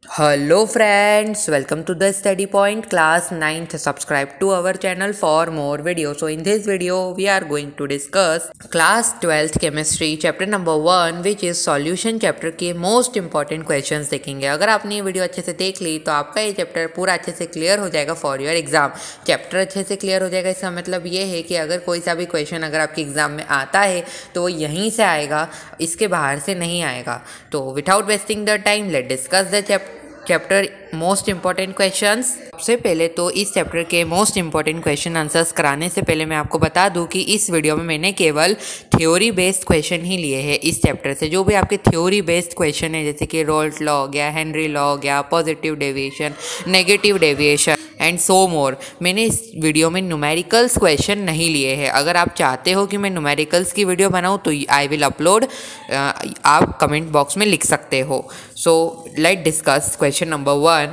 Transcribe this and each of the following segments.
Hello friends, welcome to the study point class 9th. Subscribe to our channel for more videos. So in this video we are going to discuss class 12th chemistry chapter number 1 which is solution chapter के most important questions देखेंगे। अगर आपने ये video अच्छे से देख ली तो आपका ये चैप्टर पूरा अच्छे से क्लियर हो जाएगा फॉर योर एग्जाम। चैप्टर अच्छे से क्लियर हो जाएगा इसका मतलब ये है कि अगर कोई सा भी क्वेश्चन अगर आपके एग्जाम में आता है तो वो यहीं से आएगा, इसके बाहर से नहीं आएगा। तो without wasting the time let discuss the chapter most important questions. सबसे पहले तो इस चैप्टर के मोस्ट इंपॉर्टेंट क्वेश्चन आंसर्स कराने से पहले मैं आपको बता दूं कि इस वीडियो में मैंने केवल थ्योरी बेस्ड क्वेश्चन ही लिए हैं। इस चैप्टर से जो भी आपके थ्योरी बेस्ड क्वेश्चन है जैसे कि रोल्ट लॉ हो गया, हेनरी लॉ हो गया, positive deviation, negative deviation and so more, मैंने इस वीडियो में न्यूमेरिकल्स क्वेश्चन नहीं लिए हैं। अगर आप चाहते हो कि मैं न्यूमेरिकल्स की वीडियो बनाऊं तो आई विल अपलोड, आप कमेंट बॉक्स में लिख सकते हो। So let discuss question number 1।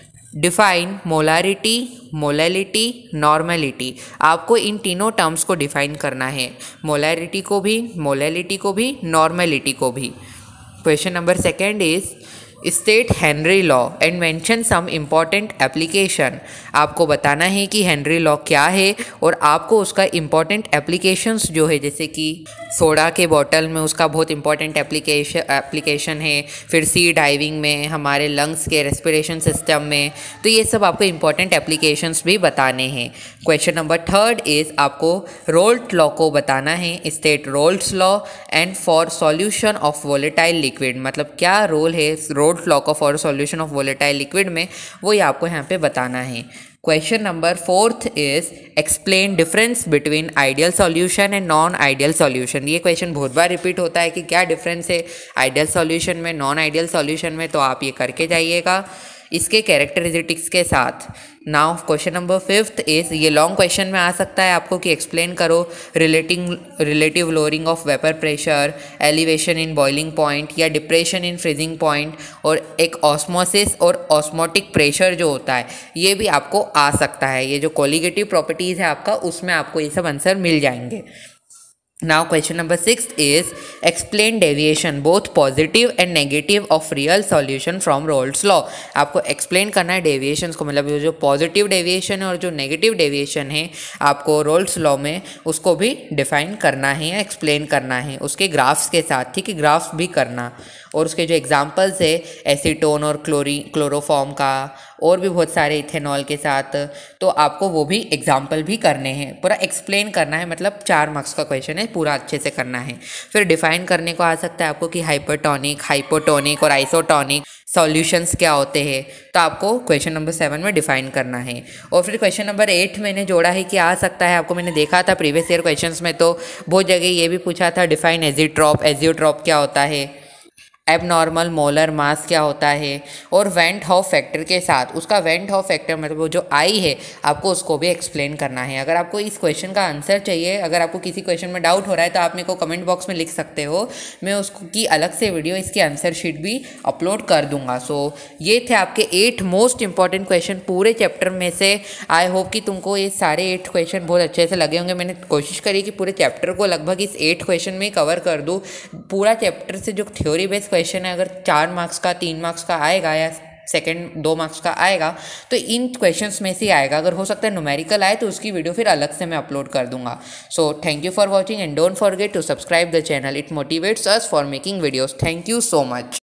Define molarity, molality, normality. आपको इन तीनों टर्म्स को डिफाइन करना है, मोलारिटी को भी, मोलैलिटी को भी, नॉर्मेलिटी को भी। Question number 2 is state Henry law and mention some important application. आपको बताना है कि हेनरी लॉ क्या है और आपको उसका इम्पॉर्टेंट एप्लीकेशंस जो है जैसे कि सोडा के बॉटल में उसका बहुत इंपॉर्टेंट एप्लीकेशन है, फिर सी डाइविंग में, हमारे लंग्स के रेस्पिरेशन सिस्टम में, तो ये सब आपको इम्पॉर्टेंट एप्लीकेशंस भी बताने हैं। क्वेश्चन नंबर 3 इज़ आपको रोल्ट लॉ को बताना है, state Raoult's law and for solution of volatile liquid. मतलब क्या रोल है रोल्ट लॉ का for solution of volatile liquid में, वो ही आपको यहाँ पे बताना है। Question number 4 is explain difference between ideal solution and non ideal solution. ये क्वेश्चन बहुत बार रिपीट होता है कि क्या डिफरेंस है आइडियल सॉल्यूशन में, नॉन आइडियल सॉल्यूशन में, तो आप ये करके जाइएगा इसके कैरेक्टरिस्टिक्स के साथ। नाउ क्वेश्चन नंबर 5 इज, ये लॉन्ग क्वेश्चन में आ सकता है आपको कि एक्सप्लेन करो relative lowering of vapour pressure, elevation in boiling point या डिप्रेशन इन फ्रीजिंग पॉइंट, और एक ऑस्मोसिस और ऑस्मोटिक प्रेशर जो होता है ये भी आपको आ सकता है। ये जो कोलिगेटिव प्रॉपर्टीज़ है आपका, उसमें आपको ये सब आंसर मिल जाएंगे। Now question number 6 is explain deviation both positive and negative of real solution from Rolle's law। आपको explain करना है डेविएशंस को, मतलब जो पॉजिटिव डेविएशन है और जो नेगेटिव डेविएशन है आपको रोल्स लॉ में उसको भी डिफाइन करना है या एक्सप्लेन करना है उसके ग्राफ्स के साथ। ठीक है, ग्राफ्स भी करना, और उसके जो एग्जांपल्स है एसीटोन और क्लोरोफॉर्म का, और भी बहुत सारे इथेनॉल के साथ, तो आपको वो भी एग्जाम्पल भी करने हैं। पूरा एक्सप्लेन करना है, मतलब 4 मार्क्स का क्वेश्चन है, पूरा अच्छे से करना है। फिर डिफाइन करने को आ सकता है आपको कि हाइपरटोनिक, हाइपोटोनिक और आइसोटोनिक सॉल्यूशंस क्या होते हैं, तो आपको क्वेश्चन नंबर 7 में डिफाइन करना है। और फिर क्वेश्चन नंबर 8 मैंने जोड़ा है कि आ सकता है आपको, मैंने देखा था प्रीवियस ईयर क्वेश्चंस में तो बहुत जगह ये भी पूछा था डिफाइन एजियोट्रॉप क्या होता है, एबनॉर्मल मोलर मास क्या होता है, और वेंट हॉफ फैक्टर के साथ उसका वेंट हॉफ फैक्टर मतलब वो जो आई है आपको उसको भी एक्सप्लेन करना है। अगर आपको इस क्वेश्चन का आंसर चाहिए, अगर आपको किसी क्वेश्चन में डाउट हो रहा है तो आप मेरे को कमेंट बॉक्स में लिख सकते हो, मैं उसको की अलग से वीडियो इसकी आंसर शीट भी अपलोड कर दूंगा। सो ये थे आपके 8 मोस्ट इंपॉर्टेंट क्वेश्चन पूरे चैप्टर में से। आई होप कि तुमको ये सारे 8 क्वेश्चन बहुत अच्छे से लगे होंगे। मैंने कोशिश करी कि पूरे चैप्टर को लगभग इस 8 क्वेश्चन में कवर कर दूँ। पूरा चैप्टर से जो थ्योरी बेस्ड क्वेश्चन है अगर 4 मार्क्स का, 3 मार्क्स का आएगा या सेकंड 2 मार्क्स का आएगा तो इन क्वेश्चंस में से आएगा। अगर हो सकता है न्यूमेरिकल आए तो उसकी वीडियो फिर अलग से मैं अपलोड कर दूंगा। So thank you for watching and don't forget to subscribe the channel, it motivates us for making videos. Thank you so much.